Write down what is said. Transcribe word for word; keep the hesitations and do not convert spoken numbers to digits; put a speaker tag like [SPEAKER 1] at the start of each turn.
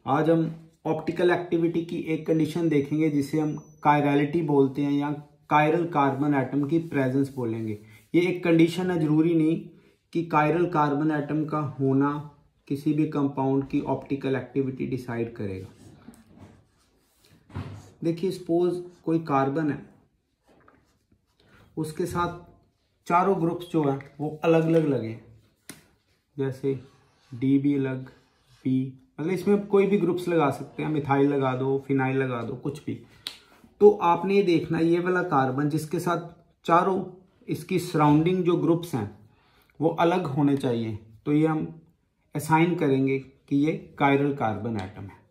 [SPEAKER 1] आज हम optical activity की एक कंडीशन देखेंगे जिसे हम कायरलिटी बोलते हैं या कायरल कार्बन एटम की प्रेजेंस बोलेंगे। ये एक कंडीशन है, जरूरी नहीं कि कायरल कार्बन एटम का होना किसी भी कंपाउंड की ऑप्टिकल एक्टिविटी डिसाइड करेगा। देखिए सपोज कोई कार्बन है, उसके साथ चारों ग्रुप्स जो है वो अलग अलग लगे, जैसे डी भी अलग, बी, मतलब इसमें कोई भी ग्रुप्स लगा सकते हैं, मिथाइल लगा दो, फिनाइल लगा दो, कुछ भी। तो आपने ये देखना ये वाला कार्बन जिसके साथ चारों इसकी सराउंडिंग जो ग्रुप्स हैं वो अलग होने चाहिए, तो ये हम असाइन करेंगे कि ये कायरल कार्बन एटम है।